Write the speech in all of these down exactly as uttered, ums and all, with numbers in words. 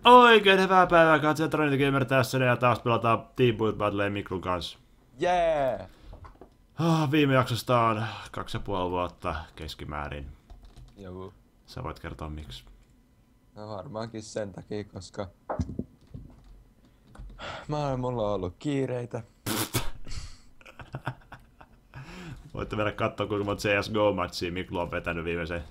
Oikein hyvää päivää, katsojat. Ronny Gamer tässä ja taas pelataan Team Build Battlea Miklun kanssa. Jee! Yeah. Oh, viime jaksosta on kaksi ja puoli vuotta keskimäärin. Joku. Sä voit kertoa miksi. No varmaankin sen takia, koska mä, mulla on ollut kiireitä. Voitte mennä katsoa, kuinka monta C S G O-matchia Miklu on vetänyt viimeisen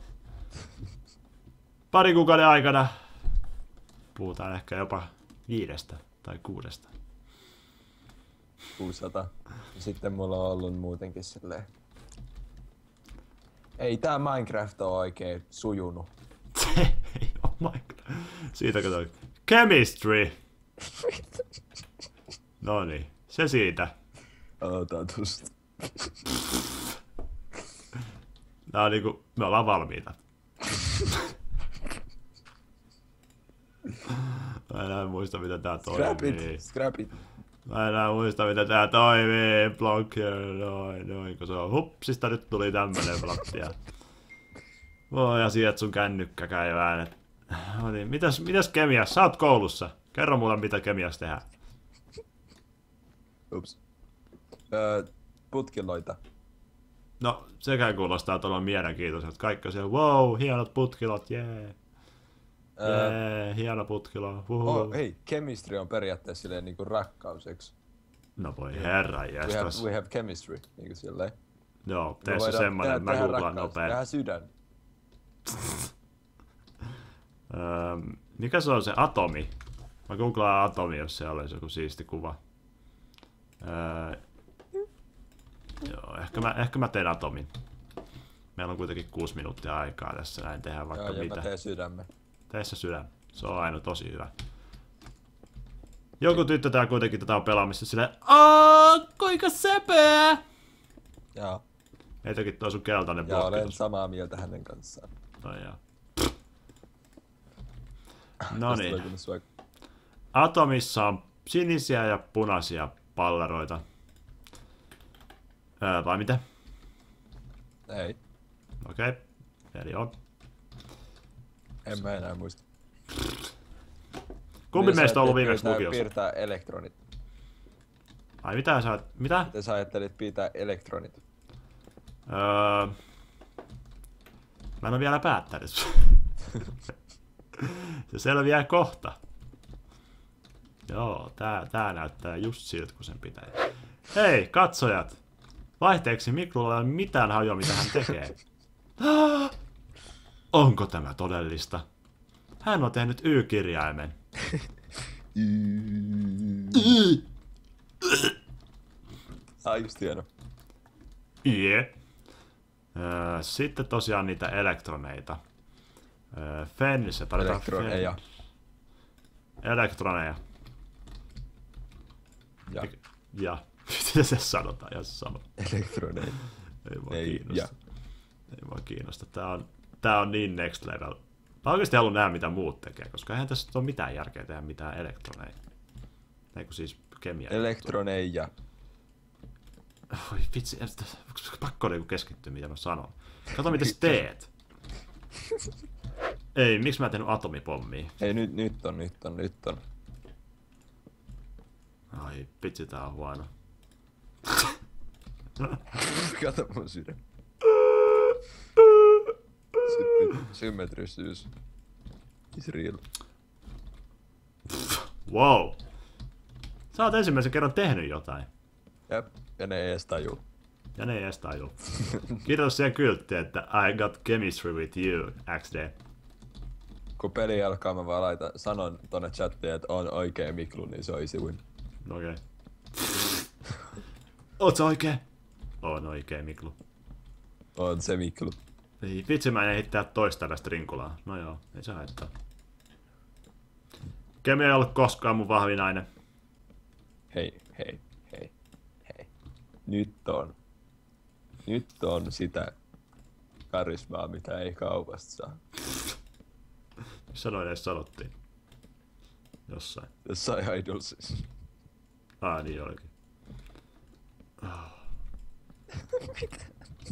parin kuukauden aikana. Puhutaan ehkä jopa viidestä tai kuudesta. kuusisataa. Ja sitten mulla on ollut muutenkin silleen. Ei tää Minecraft oo oikein sujunut. Ei oo Minecraft. Siitä kato. Chemistry! Noniin, se siitä. Aloitan tosta. Nää on niinku, me ollaan valmiita. Mä enää muista mitä tää toimii. Scrap it, scrap it. Mä enää muista mitä tää toimii. Block here, noin, noin, kun se on hupsista nyt tuli tämmönen plattia. Voi ja sieltä sun kännykkäkäivään. No niin, mitäs, mitäs kemiassa? Sä oot koulussa. Kerro mulle mitä kemiassa tehdään. Ups. Öö, putkiloita. No, sekään kuulostaa todella mielenkiintoiselta. Kaikki on siellä, wow, hienot putkilot, jee. Yeah. Öö, Jee, hieno putkilo, huhu. oh, hei, chemistry on periaatteessa silleen niinku rakkaus, eiks? No voi herra We have, jästäs. we have chemistry, niinku silleen. Joo, tee Me se voidaan semmonen, tehdä- mä tehdä googlaan rakkaus, nopea. tehdään sydän. Öö, mikä se on se atomi? Mä googlaan atomi, jos se olisi joku siisti kuva. Öö, joo, ehkä mä, ehkä mä teen atomin. Meillä on kuitenkin kuusi minuuttia aikaa tässä, näin tehdään vaikka Joo, ja mitä. mä teen sydämen. Tee se sydän. Se on aina tosi hyvä. Joku tyttö tää kuitenkin tätä on pelaamassa silleen, aah, kuinka söpöä! Joo, Heitäkin toi sun keltainen ja blokki olen tossa. samaa mieltä hänen kanssaan. No joo. No Tästä niin. voi kyllä sua- Atomissa on sinisiä ja punaisia palleroita. Öö, vai mitä? Ei, Okei. Okay. Eli on. en mä enää muista. Kumpi Miten meistä sä on ollut ajattelit viimeksi piirtää- lukiossa? Piirtää elektronit. Ai mitä sä oot? Mitä? Miten sä ajattelit piirtää elektronit? Öö... Mä en oo vielä päättänyt. Se selviää kohta. Joo, tää, tää näyttää just siltä, kun sen pitää. Hei, katsojat! Vaihteeksi Miklulla ei ole mitään hajoa, mitä hän tekee. Onko tämä todellista? Hän on tehnyt Y-kirjaimen. Ah, just hieno. Jee. Öö, sitten tosiaan niitä elektroneita. Öö, Fennissä tarvitaan Elektroneja. fen- Elektroneja. Ja. Ja. Miten se sanotaan? Ja se sanoo. Elektroneja. Ei mua Ei, kiinnosta. ja. Ei mua kiinnosta. Tää on, tää on niin next level. Mä oikeesti haluan nähdä mitä muut tekee, koska eihän tässä ole mitään järkeä tehdä mitään elektroneja. Eiku siis kemia. Elektroneja. Oi vitsi, pakko niinku keskittyä mitä mä sanon. Kato mitä sä teet. Ei, miksi mä en tehnyt atomipommia? Ei, nyt, nyt on, nyt on, nyt on. Ai vitsi, tää on huono. Kato mun sydän. Symmetrisyys. Is real. Wow. Sä oot ensimmäisen kerran tehnyt jotain. Jep, ja ne ei edes tajuu. Ja ne ei edes tajuu. Kirjoita siihen kylttiin, että I got chemistry with you, X D. Kun peli alkaa, mä vaan laitan, sanon tonne chattiin, että on oikee Miklu, niin se on easy win. Okei. Okay. Oot sä oikee? Oon oikee, Miklu. On se Miklu. Ei, vitsi mä en heittää toista tällaista rinkulaa. No joo, ei se haittaa. Kemia ei ollut koskaan mun vahvinainen. Hei, hei, hei, hei. Nyt on. Nyt on sitä karismaa, mitä ei kaupasta saa. Sanoin edes sanottiin. Jossain. Jossain Idolsissa. Ah, niin olikin. Oh.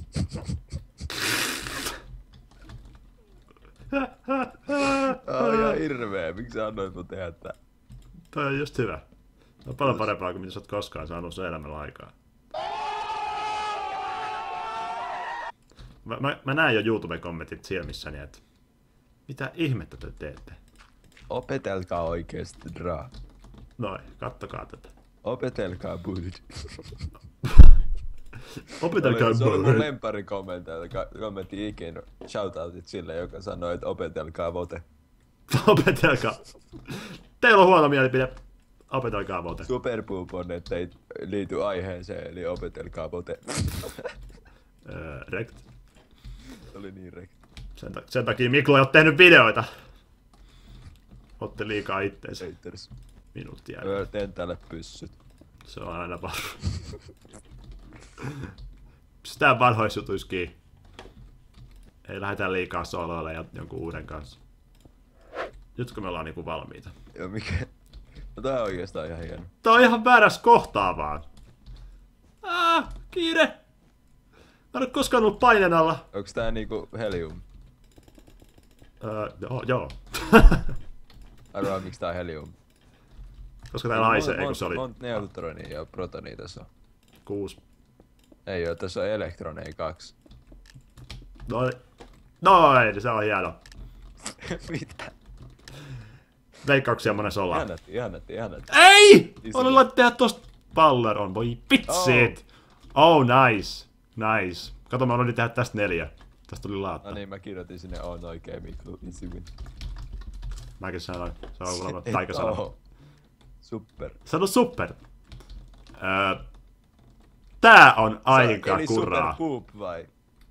Ai, ai, hirveä. Miksi sä annoit mun tehdä tää? Toi on just hyvä. Toi on paljon parempaa kuin mitä sä oot koskaan saanut sun elämällä aikaa. Mä, mä, mä näen jo YouTube-kommentit silmissäni, että mitä ihmettä te teette? Opetelkaa oikeesti draa. Noin, kattokaa tätä. Opetelkaa bullet. Opetelkaa Se oli mun bullet. lempari kommentti ikinä. Shoutoutit sille, joka sanoi, että opetelkaa vote. Opetelkaa. Teillä on huono mielipide. Opetelkaa vote. Superpoop on, että ei liity aiheeseen, eli opetelkaa vote. Öö, rekt. Se oli niin rekt. Sen, ta- sen takia Miklu ei oo tehnyt videoita. Otte liikaa itteensä. Haters. Minuutti jää. Öö, teen tälle pyssyt. Se on aina paha. Pistää vanhoissa jutuiskin. Ei lähdetä liikaa soloille ja jonkun uuden kanssa. Nyt kun me ollaan niinku valmiita. Joo, mikä? No tää on oikeastaan ihan hieno. Tää on ihan väärässä kohtaa vaan. Ah, kiire! Mä en oo koskaan ollut paineen alla. Onks tää niinku helium? Öö, joo, joo. Arvaa miksi tää on helium. Koska täällä haisee, eikö se oli? Monta neutronia ja protonia tässä on? Kuusi. Ei oo, tässä on elektroneja kaksi. Noin. Noin, se on hieno. Mitä? Veikkauksia monessa ollaan. Ihan nätti, ihan nätti, ihan nätti. Ei! Olen laittaa tehdä tosta palleron, voi pitsit! Oh. oh, nice. Nice. Kato, mä aloin tehdä tästä neljä. Tästä tuli laatta. No niin, mä kirjoitin sinne on oikein Miklu, easy win. Mäkin sanoin. Se on kuulemma taikasana. Oho. Super. Sano super. Öö, tää on aika Eli kuraa. super poop vai?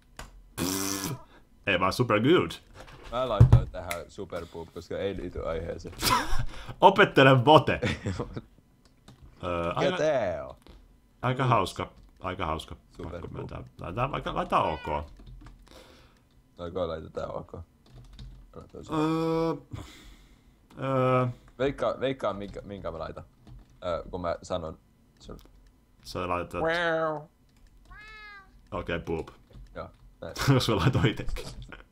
Ei vaan super good. Mä laitoin tähän super poop, koska ei liity aiheeseen. Opettele vote. öö, Mikä aika, tää on? aika hauska. Aika hauska. Super Pakko poop. myöntää. Laitetaan vaikka laitetaan ok. Noiko laitetaan ok. Laitoin sen. Öö, öö, Veikkaa, veikkaa minkä, minkä mä laitan. Öö, kun mä sanon sun. sä laitat... Okei, okay, poop. Joo, näin. Koska mä laitoin itekin.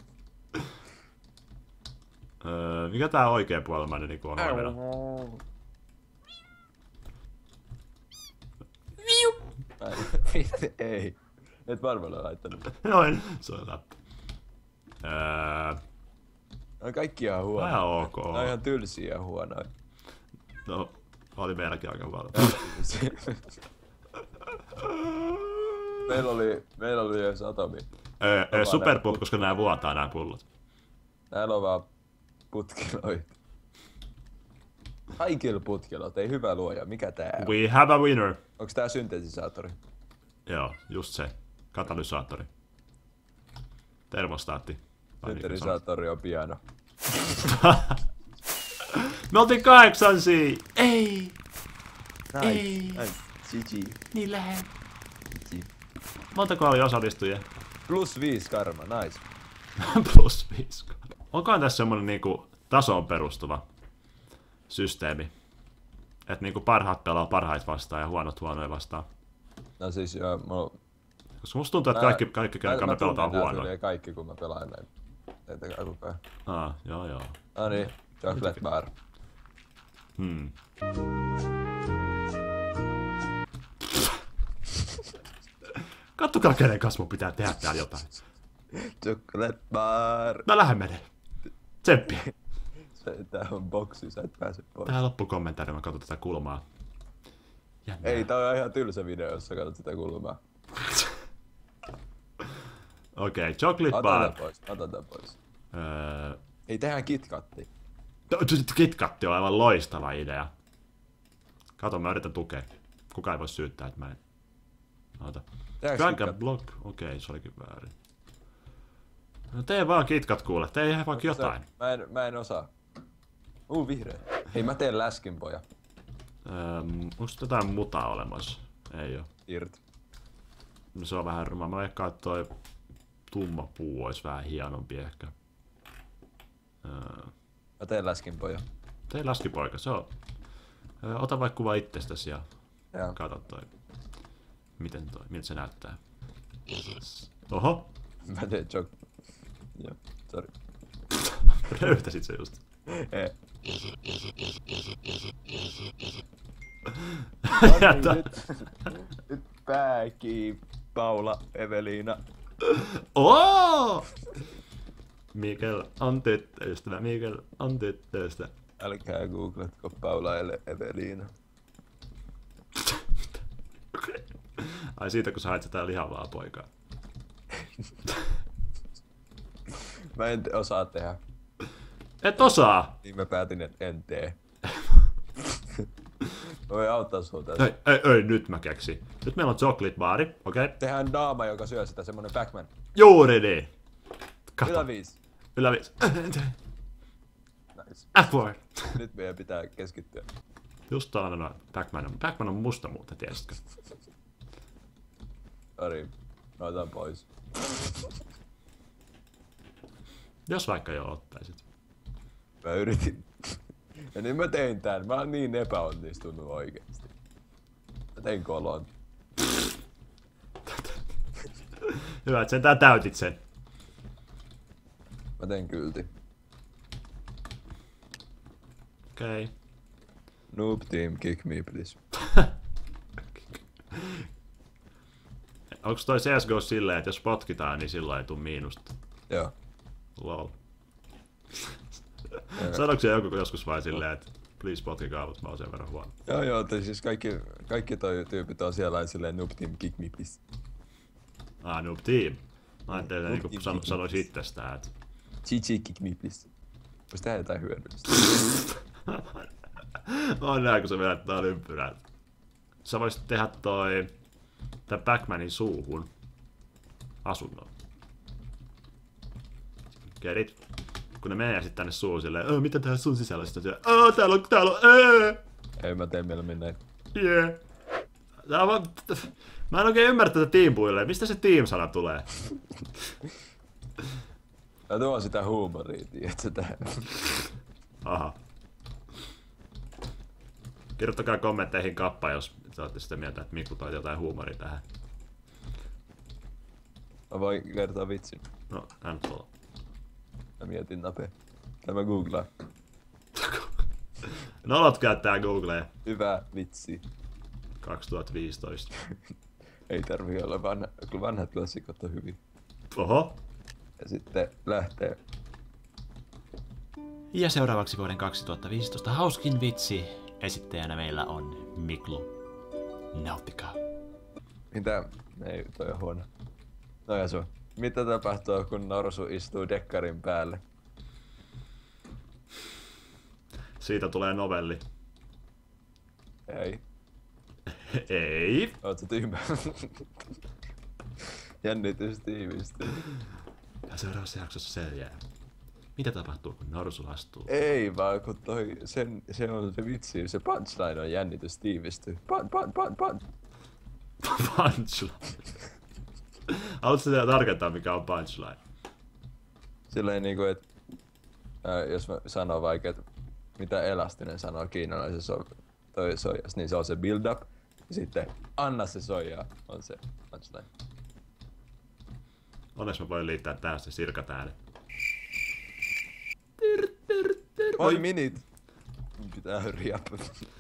öö, mikä tää oikea puolimainen niinku on oikeana? Ei. Et varmaan ole laittanut. Noin, se on läppä. Öö, On kaikki ihan huonoja. vähän ok. Ne on ihan tylsiä ja huonoja. No, oli meilläkin aika paljon. meillä oli, meillä oli edes atomi. öö, öö, superpoop, koska nää vuotaa nää pullot. Näillä on vaan putkiloita. Kaikilla putkilot, ei hyvä luoja. Mikä tää on? We have a winner. Onks tää syntetisaattori? Joo, just se. Katalysaattori. Termostaatti. Vai mikä se on? Syntetisaattori on piano. Me oltiin kahdeksansia! Ei! Nice. Ei. Nice. G G. Niin lähen. G G. Montako oli osallistujia? Plus viisi karma, nice. Plus viisi. Onkohan tässä semmonen niinku tasoon perustuva systeemi? Et niinku parhaat pelaa parhaita vastaan ja huonot huonoja vastaan. No siis joo, mulla... Koska musta tuntuu, että kaikki, kaikki kenen kanssa me pelataan huonoja. Kaikki kun mä pelaan näin. Tietenkään koko ajan. Ah, joo joo. No niin, chocolate bar. Hmm. Kattokaa kenen kanssa mun pitää tehdä täällä jotain. Chocolate bar. Mä lähden menee. Tsemppiä. Se, tää on boksi, sä et pääse pois. Tähän loppukommentaari, mä katson tätä kulmaa. Jännää. Ei, tää on ihan tylsä video, jos sä katsot sitä kulmaa. Okei, okay, chocolate Ota bar. tää pois, ota tää pois. Öö, Ei, tehdään KitKatti. KitKatti on aivan loistava idea. Kato, mä yritän tukea. Kuka ei voi syyttää, että mä en... Ota. Tehdäänkö Drag and KitKat? block. Okei, okay, se olikin väärin. No tee vaan KitKat kuule, tee ihan vaikka jotain. Mä en, mä en osaa. Uu, vihreä. Hei, mä teen läskin, poja. Öö, onko jotain mutaa olemassa? Ei oo. Irt. No se on vähän ruma. Mä veikkaan, että toi tumma puu olisi vähän hienompi ehkä. Öö, Mä teen läskin, poja. tee laskipoika, se on. Öö, ota vaikka kuva itsestäsi ja Joo. kato toi. Miten toi, miltä se näyttää. Oho! Mä teen chok... Joo, sori. Röyhtäsit se just. Eh. Jätä. nyt, nyt pääkii, Paula, Eveliina. Oh! Mikel on tyttöystävä, Mikel on tyttöystävä. Älkää googletko Paula Ele Eveliina. Ai siitä kun sä hait sitä lihavaa poikaa. Mä en te- osaa tehdä. Et osaa! Niin mä päätin, että en tee. Voi auttaa sua tässä. Ei, ei, ei, nyt mä keksin. Nyt meillä on chocolate baari, okei? Okay? Tehdään daama, joka syö sitä, semmonen Pac-Man. Juuri niin! Kato. Yläviis. Yläviis. Nice. F-word. Nyt meidän pitää keskittyä. Just tällainen noin. Pac-Man on, Pac-Man on musta muuten, tiesitkö? Sori, mä otan pois. Jos vaikka jo ottaisit. Mä yritin. Ja nyt mä tein tän. Mä oon niin epäonnistunut oikeesti. Mä tein kolon. Hyvä, että sentään täytit sen. Mä tein kylti. Okei. Okay. Noob team, kick me please. Onks toi C S G O silleen, että jos potkitaan, niin silloin ei tuu miinusta? Joo. Lol. Sanoiko joku joskus vain silleen, että please potkikaa, mutta mä oon sen verran huono. Joo joo, tai siis kaikki, kaikki toi tyypit on siellä silleen noob team, kick me please. Ah, noob team. Mä ajattelin, Noob että niin team, sano, sanois itsestään, että... G G, kick me please. Vois tehdä jotain hyödyllistä. On näin, kun sä vedät tää ympyrän. Sä voisit tehdä toi... Tän Pac-Manin suuhun. Asunnon. Kerit? Kun ne menee sit tänne suuhun silleen, öö, mitä tää sun sisällä? Sitten silleen, öö, täällä on, täällä on, öö! Ei, mä teen mieluummin näin. Jee. Yeah. Vaan... Mä en oikein ymmärrä tätä teampuille. Mistä se team-sana tulee? Mä tuon sitä huumoria, tiedätkö tää? Aha. Kirjoittakaa kommentteihin kappa, jos saatte sitä mieltä, että Mikko toi jotain huumoria tähän. Mä voin kertoa vitsin. No, hän tuolla. Mä mietin napea. Tai mä googlaan. Nolot käyttää Googlea. Hyvä vitsi. kaksituhattaviisitoista. Ei tarvii olla vanha, kyllä vanhat klassikot on hyvin. Oho. Ja sitten lähtee. Ja seuraavaksi vuoden kaksituhattaviisitoista hauskin vitsi. Esittäjänä meillä on Miklu. Nauttikaa. Mitä? Ei, toi on huono. No ja sun. Mitä tapahtuu, kun norsu istuu dekkarin päälle? Siitä tulee novelli. Ei. Ei. Oot sä tyhmä? Jännitys tiivistyy. Ja seuraavassa jaksossa selviää. Mitä tapahtuu, kun norsu astuu? Ei vaan, kun toi, sen, se on se vitsi, se punchline on jännitys tiivistyy. Pun, pun, pun, pun. Punchline. Haluatko sä tarkentaa, mikä on punchline? Silleen niinku, että jos mä sanon vaikka, että mitä Elastinen sanoo kiinalaisessa so, toi soijas, niin se on se build up. Ja sitten anna se soijaa, on se punchline. Onneksi mä voin liittää tähän se sirkatäänen. Oi minit! Pitää hurry up.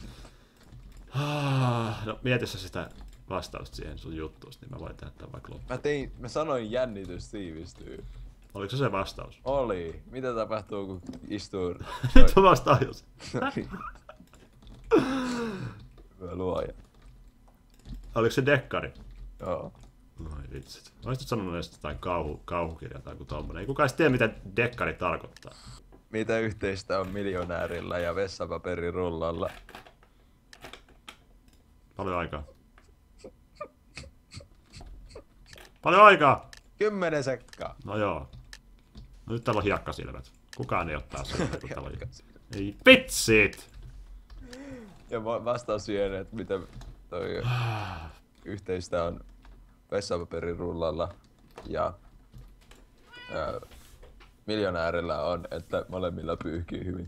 No mieti sä sitä vastausta siihen sun juttuun, niin mä voin tehdä tämän vaikka loppuun. Mä tein, mä sanoin jännitys tiivistyy. Oliko se se vastaus? Oli. Mitä tapahtuu, kun istuu... Nyt mä vastaan jos. Hyvä luoja. Oliko se dekkari? Joo. Ai vitsit. Olisitko sanonut edes jotain kauhu, kauhukirjaa tai joku tommonen? Ei kukaan edes tiedä, mitä dekkari tarkoittaa. Mitä yhteistä on miljonäärillä ja vessapaperirullalla? Paljon aikaa. Paljon aikaa! Kymmenen sekkaa. No joo. No nyt täällä on hiekkasilmät. Kukaan ei ottaa sen, kun täällä on... Ei vitsit! Ja vastaus siihen, että mitä toi yhteistä on vessapaperirullalla ja ää, miljonäärillä on, että molemmilla pyyhkii hyvin.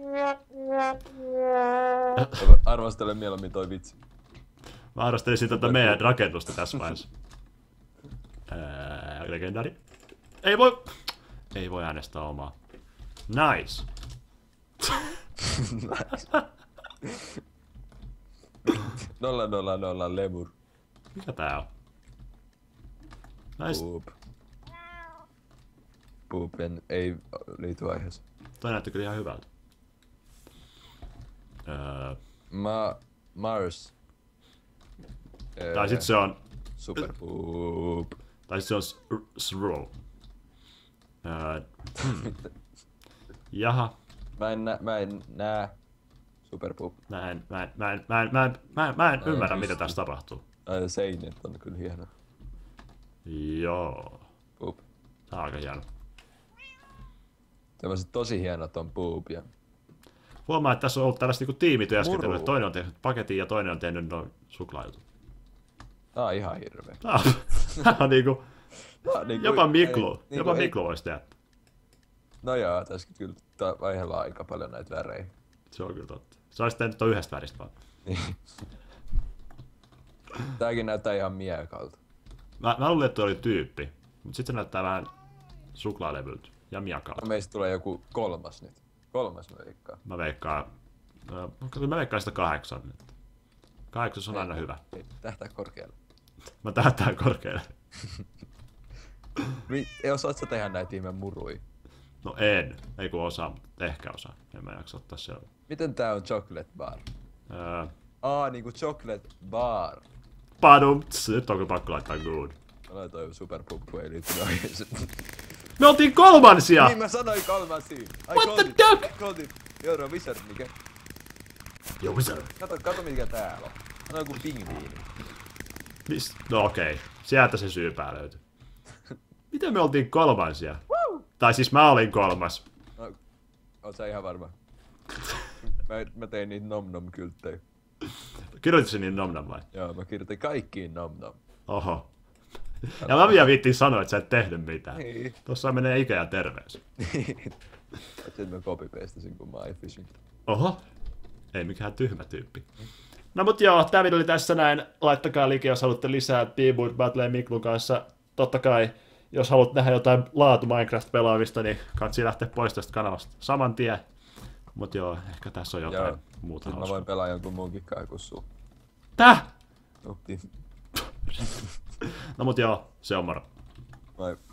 Arvostele mieluummin toi vitsi. Mä arvostelisin tätä meidän rakennusta tässä vaiheessa. Ää, legendari. Ei voi... Ei voi äänestää omaa. Nice. Nolla nolla nolla lemur. Mikä tää on? Nais... Poop. Poop en, ei liity aiheeseen. Toi näytti kyllä ihan hyvältä. Öö... Ma... Mars. Tai sit se on... Super poop. Tai sit se on s- Sroll. Öö... Jaha. Mä en, nä, mä en näe Super poop. Mä en, mä en, mä en, mä en, mä en, mä en, mä en Mä en ymmärrä pysty. mitä tässä tapahtuu. Ai seinät on kyllä hieno. Joo. Poop. Tää on aika hieno. Tämmöiset tosi hienot on poop ja... Huomaa, että tässä on ollut tällaista niinku tiimityöskentelyä. Muru. Toinen on tehnyt paketin ja toinen on tehnyt noin suklaajutut. Tää on ihan hirveä. Tää on, tää on niinku... Tää on niinku- Jopa ei- Miklu. niinku Jopa ei- Miklu voisi tehdä. No joo, tässä kyllä tää vaiheella on aika paljon näitä värejä. Se on kyllä totta. Se olisi tehnyt ton yhdestä väristä vaan. Tääkin näyttää ihan miekalta. Mä, mä luulin, että toi oli tyyppi. Mut sit se näyttää vähän suklaalevyltä. Ja miakalta. Meistä tulee joku kolmas nyt. Kolmas mä veikkaan. Mä veikkaan... Äh, kyllä mä veikkaan sitä kahdeksan nyt. Kahdeksas on aina hyvä. Ei, tähtää korkealle. Mä tähtään korkealle. Mi- ei osaat sä tehdä näitä ihme murui. No en. Ei kun osaa, mutta ehkä osaa. En mä jaksa ottaa selvä. Miten tää on chocolate bar? Öö, Aa, niinku chocolate bar. padum, tss, nyt on kyllä pakko laittaa good. Mä laitoin superpuppu, ei liittynyt aiheeseen. Me oltiin kolmansia! Niin mä sanoin kolmansia! I What called the it. duck? I called it. You're a wizard, mikä? Joo, missä? Kato, kato mikä täällä on. Tää on joku pingviini. Mis? No okei, okay. Sieltä se syypää löytyi. Miten me oltiin kolmansia? Woo! Tai siis mä olin kolmas. No, oot sä ihan varma? Mä, mä tein niitä nom-nom-kylttejä. Kirjoitit sen niin nomnam vai? Joo, mä kirjoitin kaikkiin nom-nom. Oho. Ja mä vielä viittiin sanoa, että sä et tehnyt mitään. Niin. Tossa menee ikä ja terveys. Sitten mä copy-pastasin, kun mä oon efficient. Oho. Ei mikään tyhmä tyyppi. No mut joo, tää video oli tässä näin. Laittakaa like, jos haluatte lisää Beeboot Battle Miklun kanssa. Totta kai, jos haluat nähdä jotain laatu Minecraft-pelaamista, niin kannattaa lähteä pois tästä kanavasta saman tien. Mut joo, ehkä tässä on jotain Joo. muuta Sitten mä hauskaa. voin pelaa jonkun muunkin kai kuin sun. Täh? Upti. No mut joo, se on moro. Moi.